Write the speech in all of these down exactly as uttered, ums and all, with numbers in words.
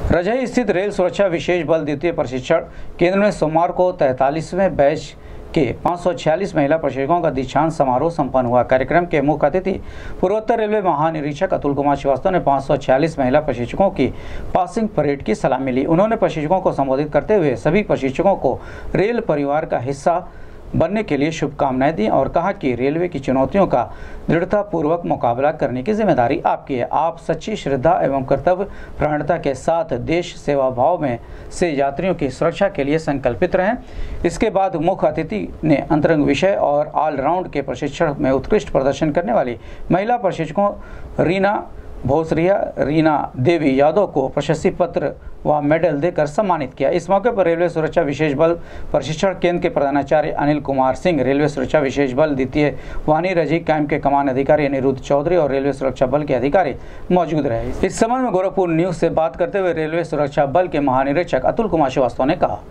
रजई स्थित रेल सुरक्षा विशेष बल द्वितीय प्रशिक्षण केंद्र में सोमवार को तैंतालीसवें बैच के पाँच सौ छियालीस महिला प्रशिक्षकों का दीक्षांत समारोह संपन्न हुआ। कार्यक्रम के मुख्य अतिथि पूर्वोत्तर रेलवे महानिरीक्षक अतुल कुमार श्रीवास्तव ने पाँच सौ छियालीस महिला प्रशिक्षकों की पासिंग परेड की सलामी ली। उन्होंने प्रशिक्षकों को संबोधित करते हुए सभी प्रशिक्षकों को रेल परिवार का हिस्सा बनने के लिए शुभकामनाएं दी और कहा कि रेलवे की चुनौतियों का दृढ़तापूर्वक मुकाबला करने की जिम्मेदारी आपकी है। आप सच्ची श्रद्धा एवं कर्तव्य परायणता के साथ देश सेवा भाव में से यात्रियों की सुरक्षा के लिए संकल्पित रहें। इसके बाद मुख्य अतिथि ने अंतरंग विषय और ऑलराउंड के प्रशिक्षण में उत्कृष्ट प्रदर्शन करने वाली महिला प्रशिक्षकों रीना भोसरिया, रीना देवी यादव को प्रशस्ति पत्र व मेडल देकर सम्मानित किया। इस मौके पर रेलवे सुरक्षा विशेष बल प्रशिक्षण केंद्र के प्रधानाचार्य अनिल कुमार सिंह, रेलवे सुरक्षा विशेष बल द्वितीय वाहिनी रजई कैंप के कमान अधिकारी अनिरुद्ध चौधरी और रेलवे सुरक्षा बल के अधिकारी मौजूद रहे। इस संबंध में गोरखपुर न्यूज से बात करते हुए रेलवे सुरक्षा बल के महानिरीक्षक अतुल कुमार श्रीवास्तव ने कहा।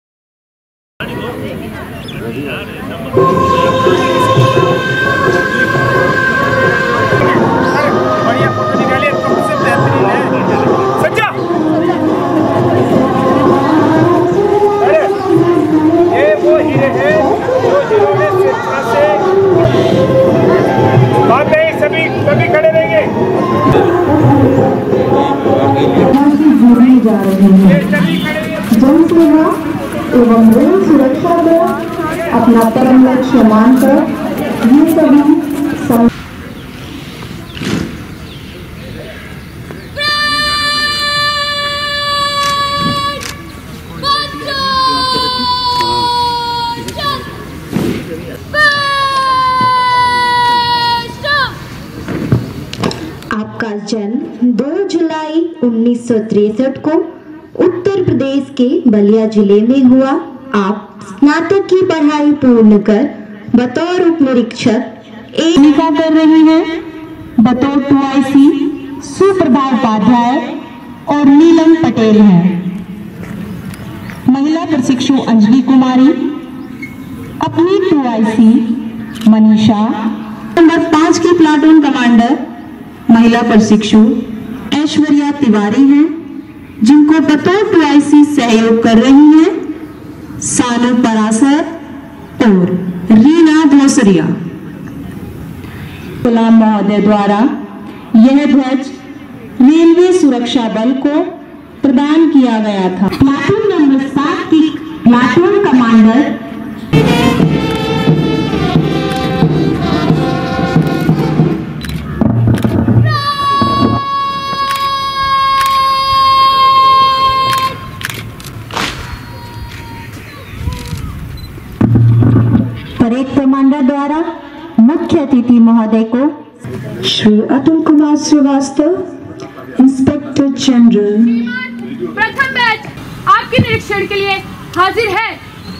जन सेवा एवं रेल सुरक्षा में अपना परम लक्ष्य मानकर ये सभी सम... आपका जन्म दो जुलाई उन्नीस सौ तिरसठ को उत्तर प्रदेश के बलिया जिले में हुआ। आप स्नातक की पढ़ाई पूर्ण कर बतौर उप निरीक्षक भूमिका कर रही हैं। बतौर two I C Suprabha Upadhyay और नीलम पटेल हैं। महिला प्रशिक्षु अंजलि कुमारी, अपनी two I C Manisha. Number पांच की प्लाटून कमांडर महिला प्रशिक्षु ऐश्वर्या तिवारी हैं, जिनको बतौर टू आई सी सहयोग कर रही हैं सानू परासर और रीना भोसरिया। गुलाम महोदय द्वारा यह ध्वज रेलवे सुरक्षा बल को प्रदान किया गया था। प्लाटून नंबर सात की प्लाटून कमांडर परेड कमांडर द्वारा मुख्य अतिथि महोदय को श्री अतुल कुमार श्रीवास्तव, इंस्पेक्टर जनरल। प्रथम बैच आपके निरीक्षण के लिए हाजिर है।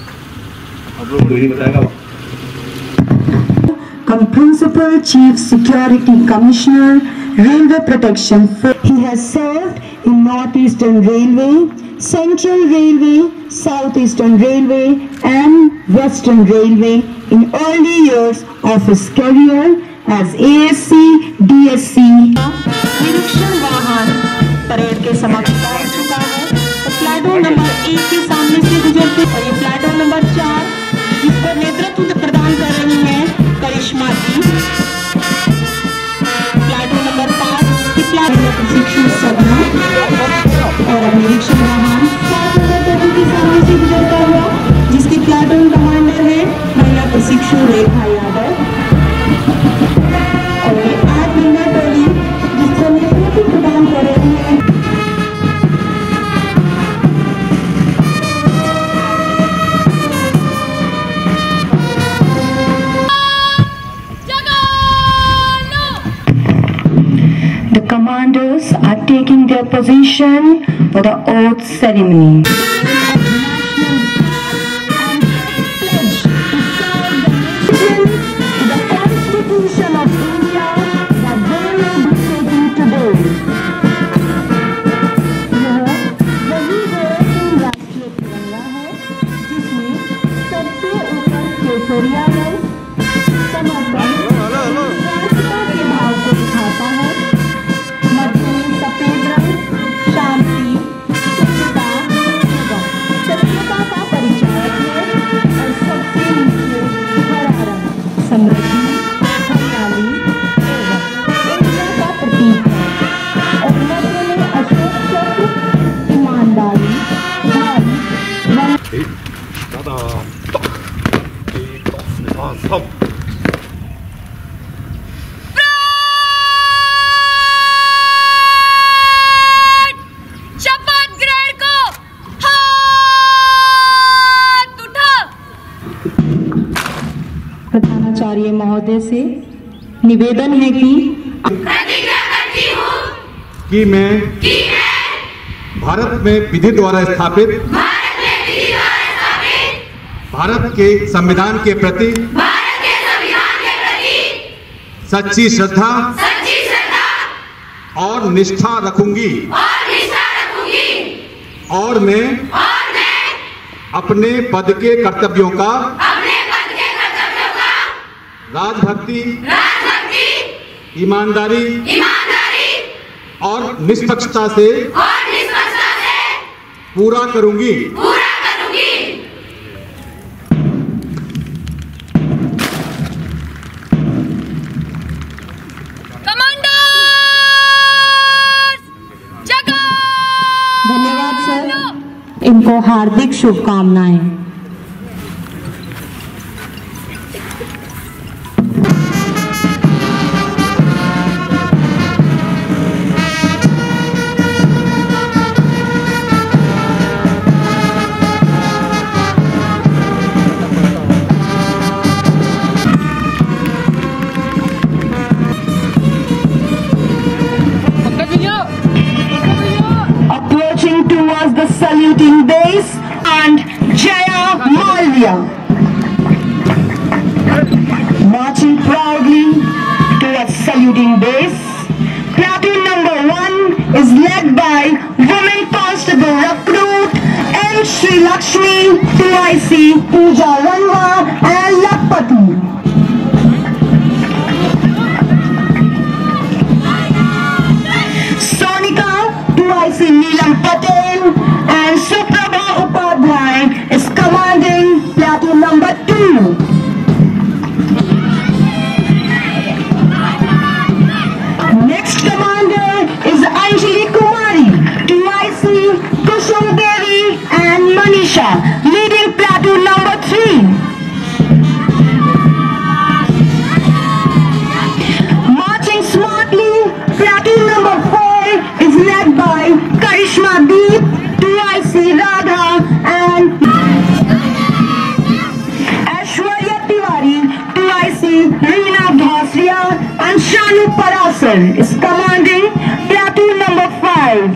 Come Principal Chief Security Commissioner, Railway Protection. He has served in Northeastern Railway, Central Railway, Southeastern Railway and Western Railway in early years of his career as A S C, D S C. निरीक्षण वाहन parade के समक्ष पहुंच चुका है। तो platoon number एक के सामने से गुजरते और ये प्लाटून नंबर चार जिस पर नेतृत्व प्रदान कर रही है करिश्मा जी। प्लाटून नंबर पाँच की प्लाटून प्रशिक्षु सदना और अब निरीक्षण वाहन सात नंबर परेड के सामने से गुजरता हुआ जिसकी प्लाटून कमांडर है महिला प्रशिक्षु रेखा यादव और ये आठ नंबर टोली जिसको नेतृत्व प्रदान कर रही है The commanders are taking their position for the oath ceremony. समृद्धि, हरियाली एवं ऊर्जा का प्रतीक है। और मध्य में अशोक चक्र, ईमानदारी, धर्म, शपथ ग्रहण को हाथ उठा। प्रधानाचार्य महोदय से निवेदन है कि प्रतिज्ञा करती हूँ कि मैं कि मैं भारत में विधि द्वारा स्थापित भारत में विधि द्वारा स्थापित भारत के संविधान के प्रति भारत के संविधान के प्रति सच्ची श्रद्धा सच्ची श्रद्धा और निष्ठा रखूंगी और निष्ठा रखूंगी और मैं और मैं अपने पद के कर्तव्यों का अपने पद के कर्तव्यों का राजभक्ति, राजभक्ति, ईमानदारी ईमानदारी और निष्पक्षता से और निष्पक्षता से पूरा करूंगी। पूरा करूंगी। कमांडर्स जगह। धन्यवाद सर, इनको हार्दिक शुभकामनाएं। Approaching towards the saluting base and Jaya Malya. Marching proudly towards saluting base. Platoon number one is led by Women Constable Recruit M. Sri Lakshmi, two I C, Pooja Ranwa and Lakpati. Sonika, two I C Neelam Patel and Suprabha Upadhyay is commanding platoon number two. Next commander is Anjali Kumari, two I C Kusum Devi and Manisha, leading platoon number three. Marching smartly, platoon number four is led by Karishma Deep, two I C Radha and Aishwarya Tiwari, two I C Reena Bhasria and Shanu Parasar is commanding platoon number five.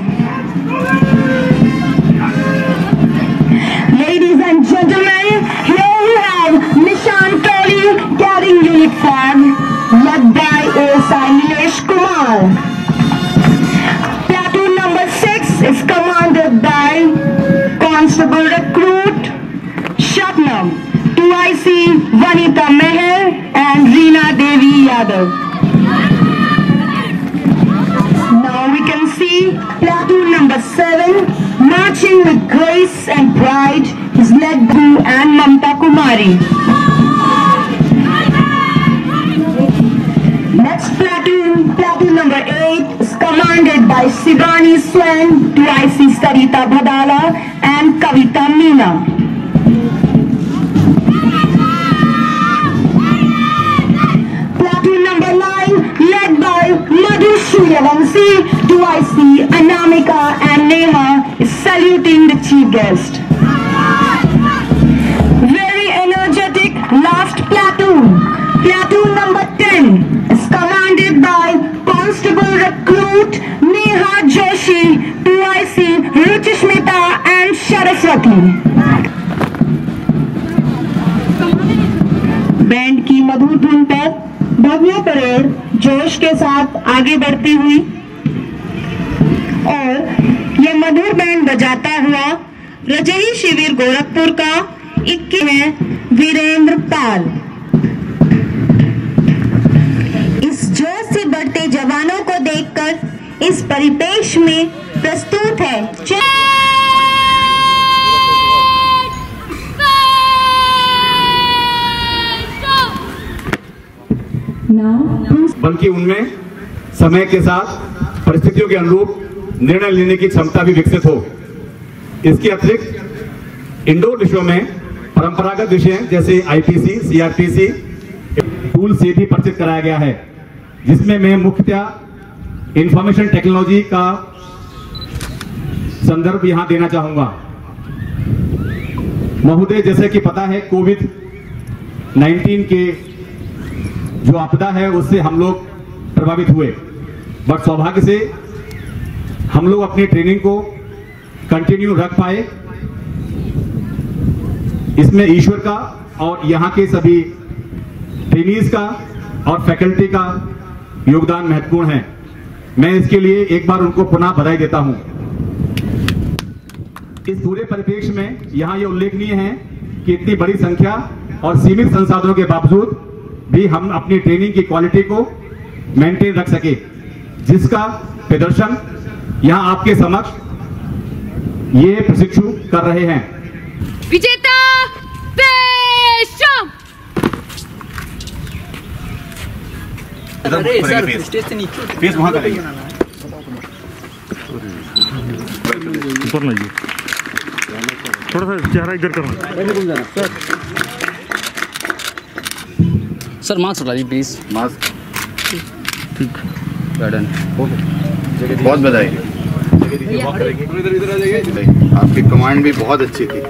Ladies and gentlemen, here we have Nishan Toli carrying unit flag led by A S I Nilesh Kumar. Platoon number six is commanded by Constable Recruit Shabnam, two I C Vanita Meher and Reena Devi Yadav. Now we can see platoon number seven marching with grace and pride is led by and Mamta Kumari. Next platoon, platoon number eight is commanded by Shivani Swen, two I C Sarita Bhadala and Kavita Meena. Platoon number nine led by Madhu Suryavanshi, two I C Anamika and Neha is saluting the chief guest. Very energetic last platoon. Platoon number ten is commanded by Constable Recruit Neha Joshi, two I C Ruchishmita and Saraswati. Band की मधुर धुन पर भव्य parade जोश के साथ आगे बढ़ती हुई और यह मधुर बैंड बजाता हुआ रजही शिविर गोरखपुर का इक्कीस है वीरेंद्र पाल। इस जोश से बढ़ते जवानों को देखकर इस परिपेक्ष में प्रस्तुत है बल्कि उनमें समय के साथ परिस्थितियों के अनुरूप निर्णय लेने की क्षमता भी विकसित हो। इसके अतिरिक्त इंडोर विषयों में परंपरागत विषय जैसे आईपीसी, सीआरपीसी टूल से भी परिचित कराया गया है, जिसमें मैं मुख्यतः इंफॉर्मेशन टेक्नोलॉजी का संदर्भ यहां देना चाहूंगा। महोदय, जैसे कि पता है, कोविड नाइन्टीन के जो आपदा है उससे हम लोग प्रभावित हुए, बट सौभाग्य से हम लोग अपनी ट्रेनिंग को कंटिन्यू रख पाए। इसमें ईश्वर का और यहाँ के सभी ट्रेनीज का और फैकल्टी का योगदान महत्वपूर्ण है। मैं इसके लिए एक बार उनको पुनः बधाई देता हूं। इस पूरे परिप्रेक्ष्य में यहाँ ये उल्लेखनीय है कि इतनी बड़ी संख्या और सीमित संसाधनों के बावजूद भी हम अपनी ट्रेनिंग की क्वालिटी को मेंटेन रख सके, जिसका प्रदर्शन यहाँ आपके समक्ष ये प्रशिक्षु कर रहे हैं। विजेता पेशम। फेस वहां करेंगे। ऊपर नहीं, थोड़ा सा चेहरा इधर करना। सर मास्क हटा लीजिए प्लीज। मास्क ठीक, गार्डन बहुत बधाई। आपकी कमांड भी बहुत अच्छी थी।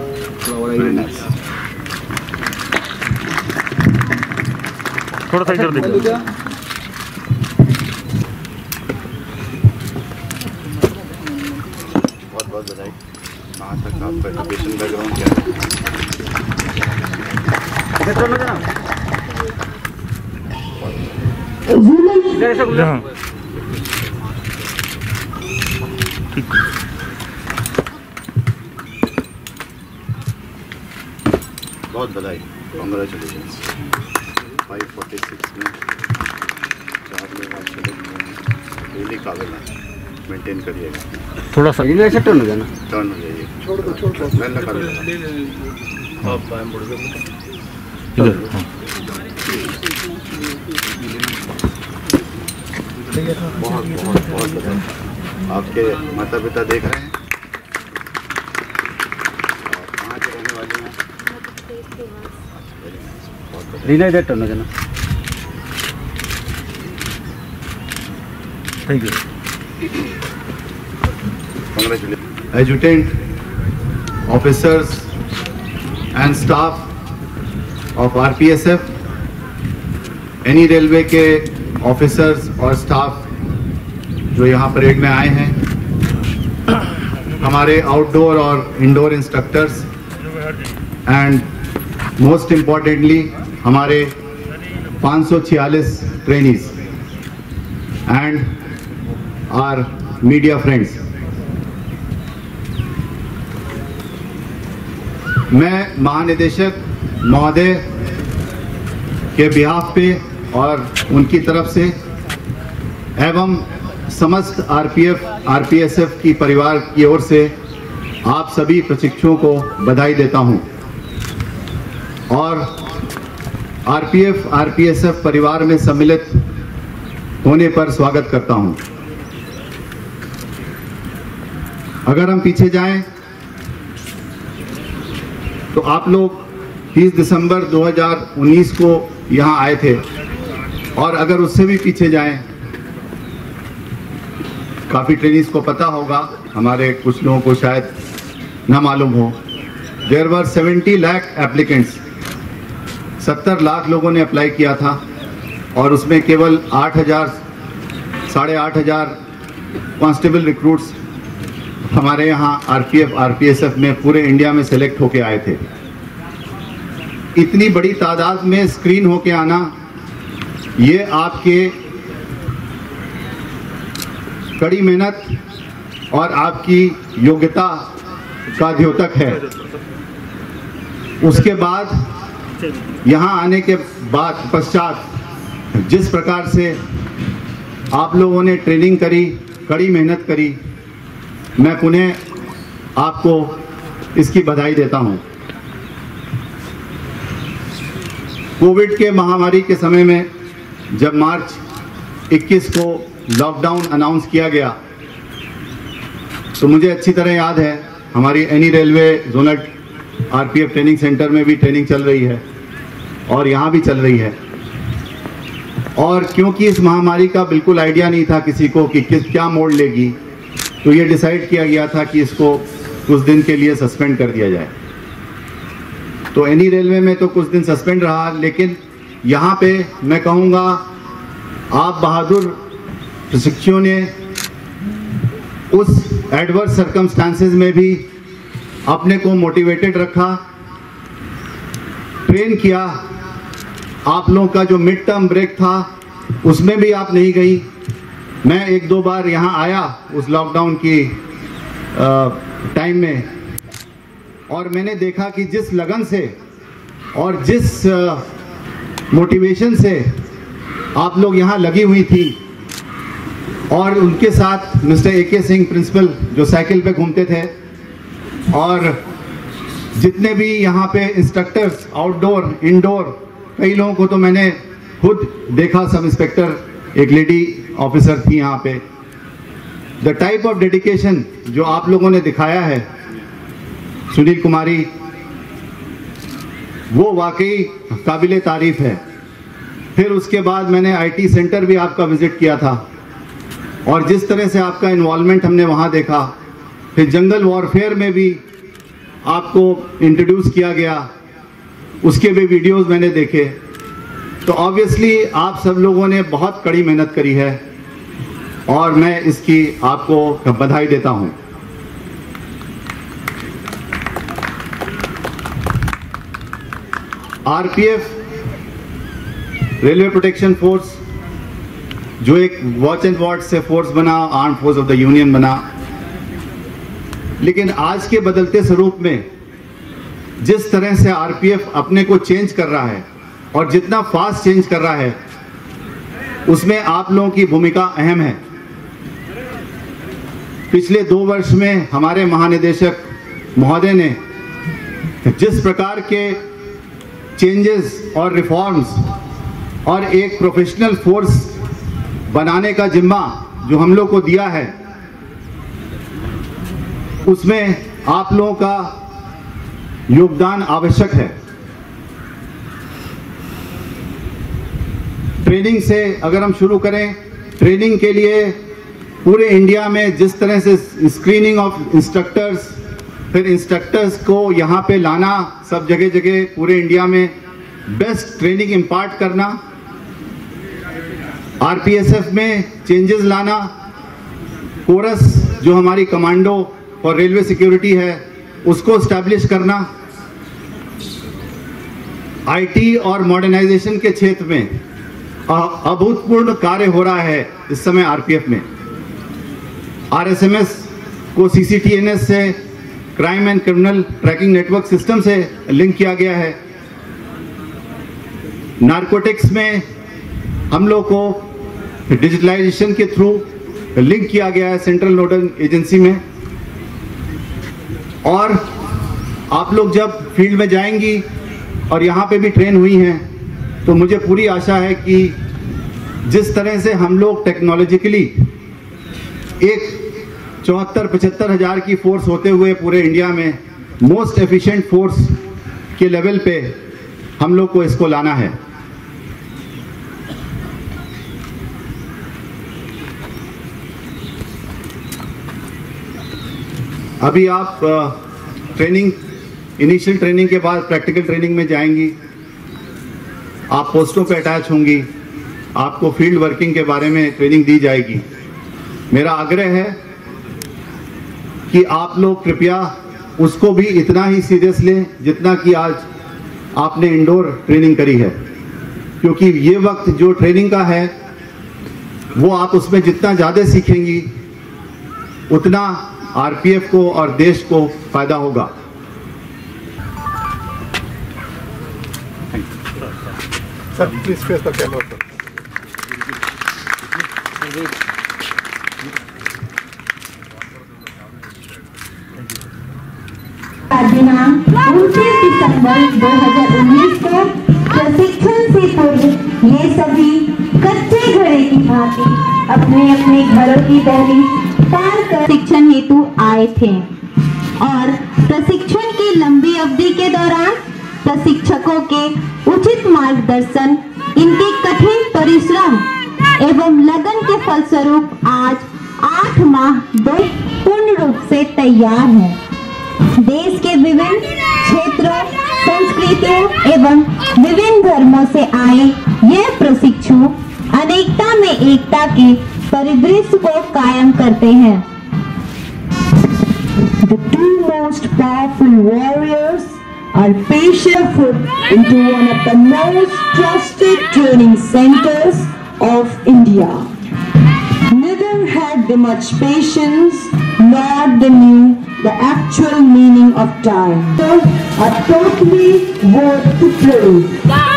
थोड़ा सा इधर देखो। बहुत बहुत बधाई। कहाँ तक आपका एजुकेशन बैकग्राउंड क्या है? जहाँ ठीक, बहुत बधाई, कॉन्ग्रेचुलेशंस। फाइव फोर्टी सिक्स में चार लोग आप सेलेक्ट हुए हैं, रियली काबिल है। मेंटेन करिएगा, थोड़ा सा टर्न हो जाना। टर्न हो जाइए। छोड़ दो छोड़ दो मैं लगा दूँगा। आप बाएं मुड़ गए इधर। हाँ। बहुत बहुत बहुत बधाई। आपके माता पिता देख रहे हैं और कहाँ के रहने वाले हैं? रीना इधर टर्न हो जाना। Thank you. Congratulations. Adjutant, officers and staff of R P S F, any railway के ऑफिसर्स और स्टाफ जो यहाँ परेड में आए हैं, हमारे आउटडोर और indoor instructors and most importantly हमारे पाँच सौ छियालीस trainees and our media friends, मैं महानिदेशक महोदय के बिहाफ पे और उनकी तरफ से एवं समस्त आरपीएफ आरपीएसएफ की परिवार की ओर से आप सभी प्रशिक्षुओं को बधाई देता हूं और आरपीएफ आरपीएसएफ परिवार में सम्मिलित होने पर स्वागत करता हूं। अगर हम पीछे जाएं तो आप लोग तीस दिसंबर दो हज़ार उन्नीस को यहाँ आए थे और अगर उससे भी पीछे जाएं, काफ़ी ट्रेनिंग्स को पता होगा, हमारे कुछ लोगों को शायद ना मालूम हो, there were seventy lakh applicants, सत्तर लाख लोगों ने अप्लाई किया था और उसमें केवल आठ हज़ार साढ़े आठ हज़ार कांस्टेबल रिक्रूट्स हमारे यहाँ आरपीएफ आरपीएसएफ में पूरे इंडिया में सेलेक्ट होके आए थे। इतनी बड़ी तादाद में स्क्रीन होके आना, ये आपके कड़ी मेहनत और आपकी योग्यता का द्योतक है। उसके बाद यहाँ आने के बाद पश्चात जिस प्रकार से आप लोगों ने ट्रेनिंग करी, कड़ी मेहनत करी, मैं पुनः आपको इसकी बधाई देता हूं। कोविड के महामारी के समय में जब मार्च इक्कीस को लॉकडाउन अनाउंस किया गया तो मुझे अच्छी तरह याद है हमारी any railway zonal RPF training centre में भी ट्रेनिंग चल रही है और यहाँ भी चल रही है। और क्योंकि इस महामारी का बिल्कुल आइडिया नहीं था किसी को कि किस क्या मोड़ लेगी, तो ये डिसाइड किया गया था कि इसको कुछ दिन के लिए सस्पेंड कर दिया जाए। तो एनी रेलवे में तो कुछ दिन सस्पेंड रहा, लेकिन यहाँ पे मैं कहूँगा आप बहादुर प्रशिक्षुओं ने उस एडवर्स सर्कमस्टांसेस में भी अपने को मोटिवेटेड रखा, ट्रेन किया। आप लोगों का जो मिड टर्म ब्रेक था उसमें भी आप नहीं गई। मैं एक दो बार यहाँ आया उस लॉकडाउन की टाइम में, और मैंने देखा कि जिस लगन से और जिस मोटिवेशन से आप लोग यहाँ लगी हुई थी, और उनके साथ मिस्टर ए के सिंह प्रिंसिपल जो साइकिल पे घूमते थे, और जितने भी यहाँ पे इंस्ट्रक्टर्स आउटडोर इंडोर, कई लोगों को तो मैंने खुद देखा, सब इंस्पेक्टर एक लेडी ऑफिसर थी यहाँ पे। द टाइप ऑफ डेडिकेशन जो आप लोगों ने दिखाया है सुनील कुमारी, वो वाकई काबिले तारीफ है। फिर उसके बाद मैंने आईटी सेंटर भी आपका विजिट किया था, और जिस तरह से आपका इन्वॉल्वमेंट हमने वहाँ देखा, फिर जंगल वॉरफेयर में भी आपको इंट्रोड्यूस किया गया, उसके भी वीडियोस मैंने देखे। तो ऑब्वियसली आप सब लोगों ने बहुत कड़ी मेहनत करी है, और मैं इसकी आपको बधाई देता हूँ। आरपीएफ रेलवे प्रोटेक्शन फोर्स जो एक वॉच एंड वार्ड से फोर्स बना, arm force of the union बना, लेकिन आज के बदलते स्वरूप में जिस तरह से आरपीएफ अपने को चेंज कर रहा है और जितना फास्ट चेंज कर रहा है, उसमें आप लोगों की भूमिका अहम है। पिछले दो वर्ष में हमारे महानिदेशक महोदय ने जिस प्रकार के चेंजेस और रिफॉर्म्स और एक प्रोफेशनल फोर्स बनाने का जिम्मा जो हम लोग को दिया है, उसमें आप लोगों का योगदान आवश्यक है। ट्रेनिंग से अगर हम शुरू करें, ट्रेनिंग के लिए पूरे इंडिया में जिस तरह से स्क्रीनिंग ऑफ इंस्ट्रक्टर्स, फिर इंस्ट्रक्टर्स को यहाँ पे लाना, सब जगह जगह पूरे इंडिया में बेस्ट ट्रेनिंग इम्पार्ट करना, आरपीएसएफ में चेंजेस लाना, कोरस जो हमारी कमांडो और रेलवे सिक्योरिटी है उसको स्टैब्लिश करना, आईटी और मॉडर्नाइजेशन के क्षेत्र में अभूतपूर्व कार्य हो रहा है इस समय आरपीएफ में। आरएसएमएस को सीसीटीएनएस से, crime and criminal tracking network system से लिंक किया गया है। नारकोटिक्स में हम लोग को डिजिटलाइजेशन के थ्रू लिंक किया गया है सेंट्रल नोडल एजेंसी में। और आप लोग जब फील्ड में जाएंगी और यहाँ पे भी ट्रेन हुई हैं, तो मुझे पूरी आशा है कि जिस तरह से हम लोग टेक्नोलॉजिकली एक चौहत्तर पचहत्तर हजार की फोर्स होते हुए पूरे इंडिया में मोस्ट एफिशिएंट फोर्स के लेवल पे हम लोग को इसको लाना है। अभी आप ट्रेनिंग, इनिशियल ट्रेनिंग के बाद प्रैक्टिकल ट्रेनिंग में जाएंगी, आप पोस्टों पे अटैच होंगी, आपको फील्ड वर्किंग के बारे में ट्रेनिंग दी जाएगी। मेरा आग्रह है कि आप लोग कृपया उसको भी इतना ही सीरियस लें जितना कि आज आपने इंडोर ट्रेनिंग करी है, क्योंकि ये वक्त जो ट्रेनिंग का है वो आप उसमें जितना ज़्यादा सीखेंगी उतना आरपीएफ को और देश को फायदा होगा। Sir please face the camera sir. दिनांक उनतीस दिसंबर दो हजार उन्नीस को प्रशिक्षण से पूर्व ये सभी कच्चे घड़े की भांति अपने अपने घरों की दहलीज पार कर प्रशिक्षण हेतु आए थे और प्रशिक्षण की लंबी अवधि के दौरान प्रशिक्षकों के उचित मार्गदर्शन, इनके कठिन परिश्रम एवं लगन के फलस्वरूप आज आठ माह दो पूर्ण रूप से तैयार हैं। देश के विभिन्न क्षेत्रों, संस्कृतियों एवं विभिन्न धर्मों से आए ये प्रशिक्षु अनेकता में एकता के परिदृश्य को कायम करते हैं। The two most powerful warriors are patient foot into one of the most trusted training centers of India. Neither had they much patience, nor they knew the actual meaning of time. So, are totally worth to praise.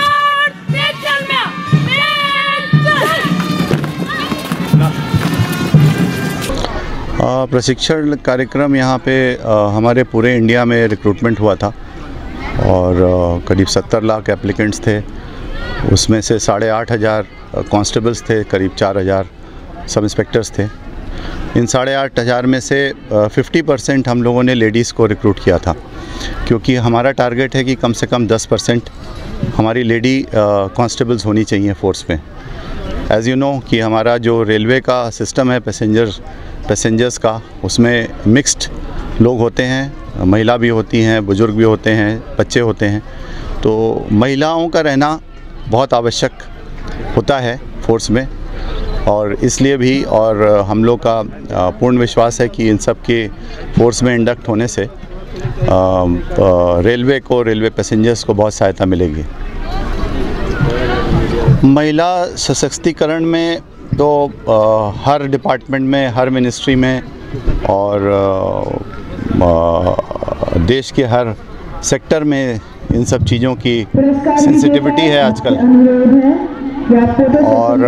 प्रशिक्षण कार्यक्रम यहाँ पे आ, हमारे पूरे India में recruitment हुआ था और आ, करीब सत्तर लाख एप्लीकेंट्स थे। उसमें से साढ़े आठ हज़ार कांस्टेबल्स थे, करीब चार हज़ार सब इंस्पेक्टर्स थे। इन साढ़े आठ हज़ार में से फिफ्टी परसेंट हम लोगों ने लेडीज़ को रिक्रूट किया था, क्योंकि हमारा टारगेट है कि कम से कम दस परसेंट हमारी लेडी कांस्टेबल्स होनी चाहिए फोर्स में। एज़ यू नो कि हमारा जो रेलवे का सिस्टम है पैसेंजर पैसेंजर्स का, उसमें मिक्स्ड लोग होते हैं, महिला भी होती हैं, बुज़ुर्ग भी होते हैं, बच्चे होते हैं। तो महिलाओं का रहना बहुत आवश्यक होता है फोर्स में, और इसलिए भी और हम लोग का पूर्ण विश्वास है कि इन सब के फोर्स में इंडक्ट होने से रेलवे को, रेलवे पैसेंजर्स को बहुत सहायता मिलेगी। महिला सशक्तिकरण में तो आ, हर डिपार्टमेंट में, हर मिनिस्ट्री में और आ, आ, देश के हर सेक्टर में इन सब चीज़ों की सेंसिटिविटी है आजकल। और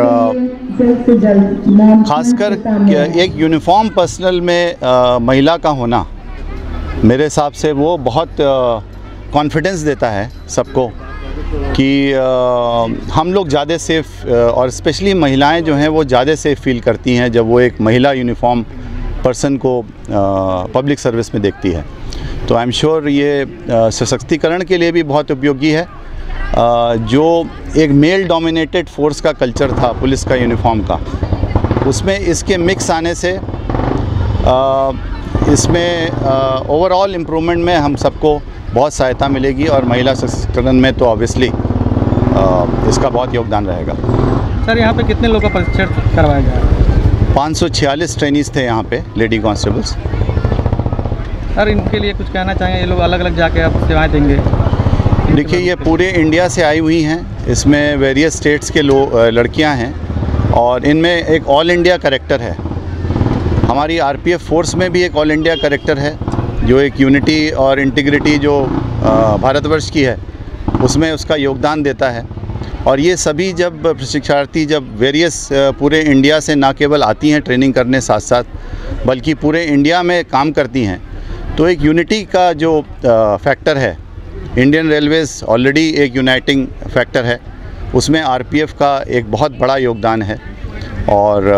ख़ासकर एक यूनिफॉर्म पर्सनल में आ, महिला का होना मेरे हिसाब से वो बहुत कॉन्फिडेंस देता है सबको कि आ, हम लोग ज़्यादा सेफ, और स्पेशली महिलाएं जो हैं वो ज़्यादा सेफ फील करती हैं जब वो एक महिला यूनिफॉर्म पर्सन को पब्लिक सर्विस में देखती है। तो आई एम श्योर ये सशक्तिकरण के लिए भी बहुत उपयोगी है। आ, जो एक मेल डोमिनेटेड फोर्स का कल्चर था पुलिस का यूनिफॉर्म का, उसमें इसके मिक्स आने से आ, इसमें ओवरऑल इम्प्रूवमेंट में हम सबको बहुत सहायता मिलेगी, और महिला सशक्तिकरण में तो ऑब्वियसली इसका बहुत योगदान रहेगा। सर, यहाँ पे कितने लोगों का प्रशिक्षण करवाया गया? पाँच सौ छियालीस ट्रेनीज़ थे यहाँ पे, लेडी कांस्टेबल्स। सर, इनके लिए कुछ कहना चाहेंगे? ये लोग अलग अलग जाके आप सेवाएं देंगे। देखिए, ये पूरे इंडिया से आई हुई हैं, इसमें वेरियस स्टेट्स के लोग लड़कियाँ हैं, और इनमें एक ऑल इंडिया कैरेक्टर है। हमारी आरपीएफ फोर्स में भी एक ऑल इंडिया कैरेक्टर है, जो एक यूनिटी और इंटीग्रिटी जो भारतवर्ष की है उसमें उसका योगदान देता है। और ये सभी जब प्रशिक्षणार्थी जब वेरियस पूरे इंडिया से ना केवल आती हैं ट्रेनिंग करने साथ साथ, बल्कि पूरे इंडिया में काम करती हैं, तो एक यूनिटी का जो फैक्टर है, इंडियन रेलवेज़ ऑलरेडी एक यूनाइटिंग फैक्टर है, उसमें आरपीएफ का एक बहुत बड़ा योगदान है। और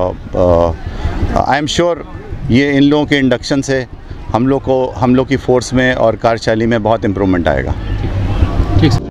आई एम श्योर ये इन लोगों के इंडक्शन से हम लोग को हम लोग की फ़ोर्स में और कार्यशैली में बहुत इम्प्रूवमेंट आएगा। ठीक।